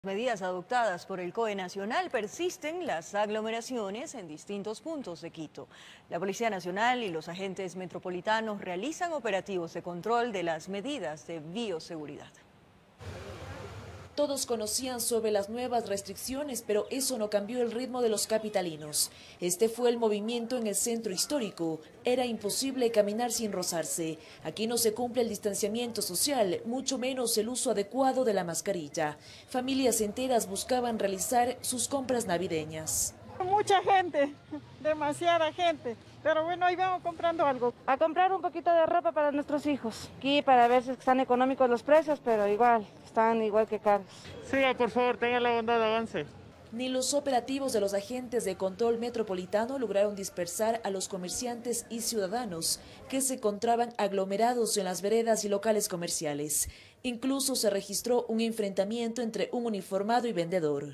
Medidas adoptadas por el COE Nacional, persisten las aglomeraciones en distintos puntos de Quito. La Policía Nacional y los agentes metropolitanos realizan operativos de control de las medidas de bioseguridad. Todos conocían sobre las nuevas restricciones, pero eso no cambió el ritmo de los capitalinos. Este fue el movimiento en el centro histórico. Era imposible caminar sin rozarse. Aquí no se cumple el distanciamiento social, mucho menos el uso adecuado de la mascarilla. Familias enteras buscaban realizar sus compras navideñas. Mucha gente, demasiada gente, pero bueno, ahí vamos comprando algo. A comprar un poquito de ropa para nuestros hijos, aquí para ver si están económicos los precios, pero igual, están igual que caros. Siga, por favor, tenga la bondad, avance. Ni los operativos de los agentes de control metropolitano lograron dispersar a los comerciantes y ciudadanos que se encontraban aglomerados en las veredas y locales comerciales. Incluso se registró un enfrentamiento entre un uniformado y vendedor.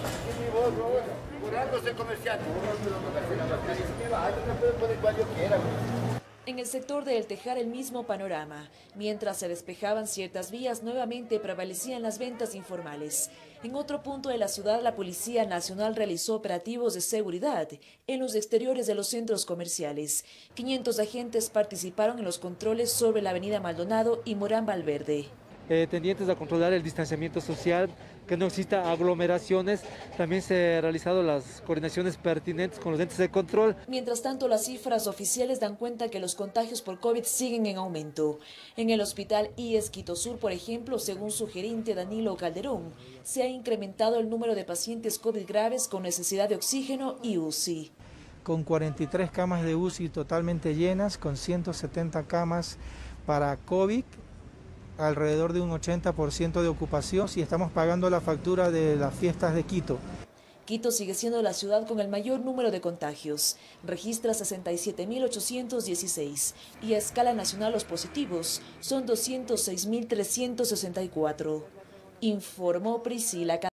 En el sector de El Tejar el mismo panorama. Mientras se despejaban ciertas vías, nuevamente prevalecían las ventas informales. En otro punto de la ciudad, la Policía Nacional realizó operativos de seguridad en los exteriores de los centros comerciales. 500 agentes participaron en los controles sobre la avenida Maldonado y Morán Valverde. Tendientes a controlar el distanciamiento social, que no exista aglomeraciones. También se han realizado las coordinaciones pertinentes con los entes de control. Mientras tanto, las cifras oficiales dan cuenta que los contagios por COVID siguen en aumento. En el hospital IES Quito Sur, por ejemplo, según su gerente Danilo Calderón, se ha incrementado el número de pacientes COVID graves con necesidad de oxígeno y UCI. Con 43 camas de UCI totalmente llenas, con 170 camas para COVID, alrededor de un 80% de ocupación, y estamos pagando la factura de las fiestas de Quito. Quito sigue siendo la ciudad con el mayor número de contagios. Registra 67.816 y a escala nacional los positivos son 206.364. Informó Priscila.